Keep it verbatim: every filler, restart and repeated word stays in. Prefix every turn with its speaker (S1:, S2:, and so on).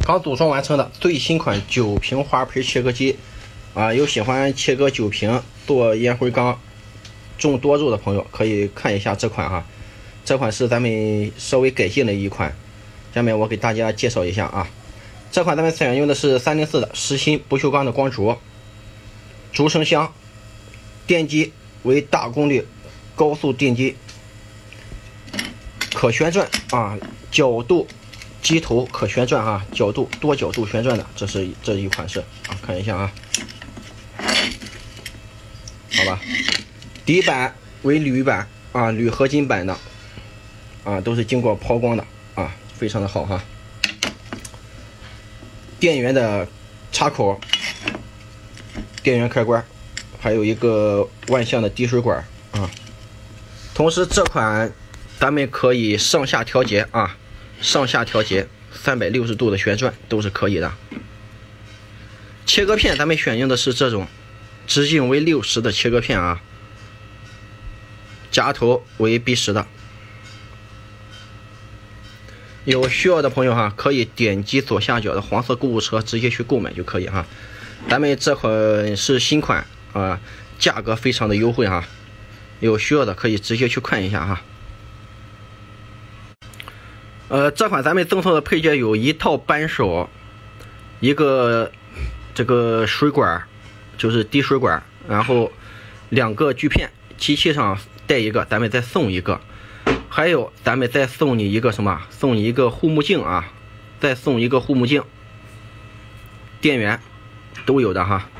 S1: 刚组装完成的最新款酒瓶花盆切割机啊，有喜欢切割酒瓶、做烟灰缸、种多肉的朋友可以看一下这款哈。这款是咱们稍微改进的一款，下面我给大家介绍一下啊。这款咱们采用的是三零四的实心不锈钢的光烛，竹绳箱，电机为大功率高速电机，可旋转啊，角度机头可旋转啊，角度多角度旋转的，这是这一款式啊，看一下啊，好吧。底板为铝板啊，铝合金板的啊，都是经过抛光的啊，非常的好哈。电源的插口，电源开关，还有一个万向的滴水管啊。同时这款咱们可以上下调节啊，上下调节三百六十度的旋转都是可以的。切割片咱们选用的是这种直径为六十的切割片啊，夹头为 B 十的。有需要的朋友哈，可以点击左下角的黄色购物车直接去购买就可以哈。咱们这款是新款啊，价格非常的优惠哈。有需要的可以直接去看一下哈。呃，这款咱们赠送的配件有一套扳手，一个这个水管，就是滴水管，然后两个锯片，机器上带一个，咱们再送一个。还有咱们再送你一个什么？送你一个护目镜啊，再送一个护目镜，电源都有的哈。